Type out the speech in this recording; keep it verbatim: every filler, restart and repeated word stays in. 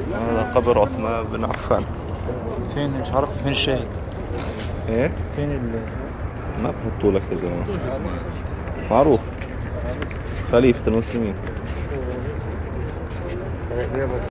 هذا قبر عثمان بن عفان. فين؟ مش عارف فين الشاهد. ايه؟ فين ال ما بحطوا لك يا زلمة. معروف. خليفة المسلمين.